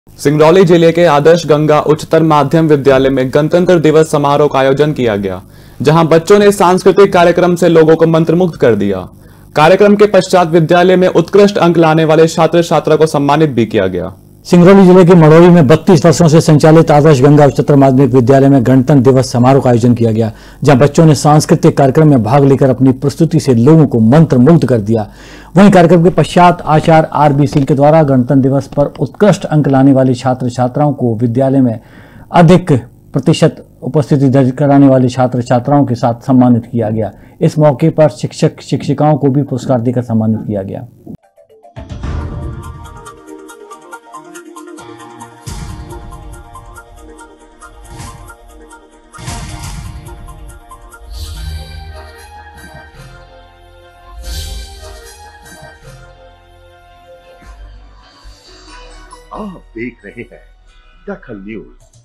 सिंगरौली जिले के आदर्श गंगा उच्चतर माध्यम विद्यालय में गणतंत्र दिवस समारोह का आयोजन किया गया, जहां बच्चों ने सांस्कृतिक कार्यक्रम से लोगों को मंत्रमुग्ध कर दिया। कार्यक्रम के पश्चात विद्यालय में उत्कृष्ट अंक लाने वाले छात्र छात्रा को सम्मानित भी किया गया। सिंगरौली जिले के मड़ौरी में 32 वर्षों से संचालित आदर्श गंगा उच्चतर माध्यमिक विद्यालय में गणतंत्र दिवस समारोह का आयोजन किया गया, जहां बच्चों ने सांस्कृतिक कार्यक्रम में भाग लेकर अपनी प्रस्तुति से लोगों को मंत्रमुग्ध कर दिया। वहीं कार्यक्रम के पश्चात आचार्य आर.बी. सिंह के द्वारा गणतंत्र दिवस पर उत्कृष्ट अंक लाने वाले छात्र छात्राओं को विद्यालय में अधिक प्रतिशत उपस्थिति दर्ज कराने वाले छात्र छात्राओं के साथ सम्मानित किया गया। इस मौके पर शिक्षक शिक्षिकाओं को भी पुरस्कार देकर सम्मानित किया गया। आप देख रहे हैं दखल न्यूज।